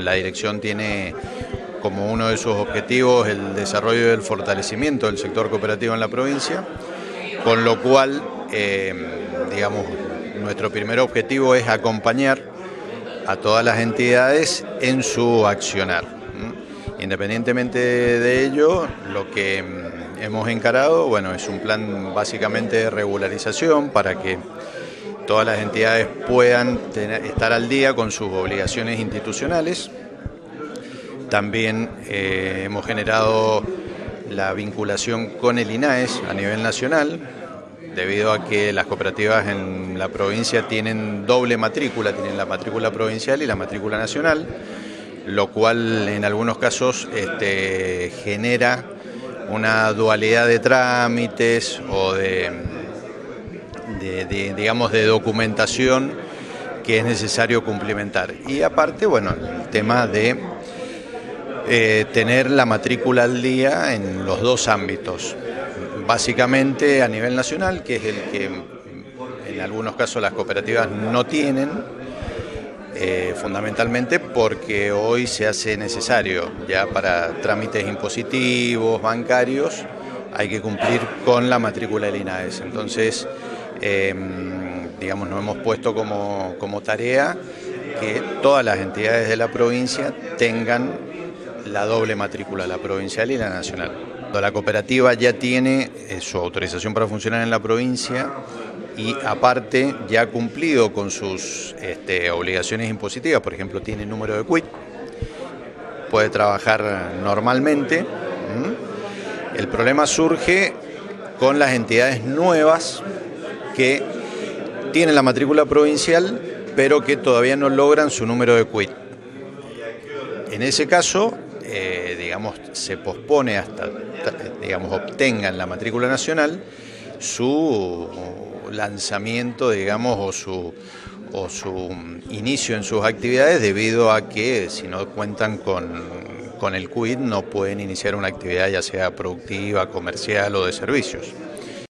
La dirección tiene como uno de sus objetivos el desarrollo y el fortalecimiento del sector cooperativo en la provincia, con lo cual, digamos, nuestro primer objetivo es acompañar a todas las entidades en su accionar. Independientemente de ello, lo que hemos encarado, bueno, es un plan básicamente de regularización para que todas las entidades puedan estar al día con sus obligaciones institucionales. También hemos generado la vinculación con el INAES a nivel nacional, debido a que las cooperativas en la provincia tienen doble matrícula, tienen la matrícula provincial y la matrícula nacional, lo cual en algunos casos genera una dualidad de trámites o digamos, de documentación que es necesario cumplimentar. Y aparte, bueno, el tema de tener la matrícula al día en los dos ámbitos. Básicamente a nivel nacional, que es el que en algunos casos las cooperativas no tienen, fundamentalmente porque hoy se hace necesario ya para trámites impositivos, bancarios, hay que cumplir con la matrícula del INAES. Entonces, digamos, nos hemos puesto como tarea que todas las entidades de la provincia tengan la doble matrícula, la provincial y la nacional. La cooperativa ya tiene su autorización para funcionar en la provincia y aparte ya ha cumplido con sus obligaciones impositivas, por ejemplo, tiene número de CUIT, puede trabajar normalmente. El problema surge con las entidades nuevas que tienen la matrícula provincial pero que todavía no logran su número de CUIT. En ese caso, digamos, se pospone hasta, digamos, obtengan la matrícula nacional su lanzamiento, digamos, o su inicio en sus actividades, debido a que si no cuentan con el CUIT no pueden iniciar una actividad ya sea productiva, comercial o de servicios.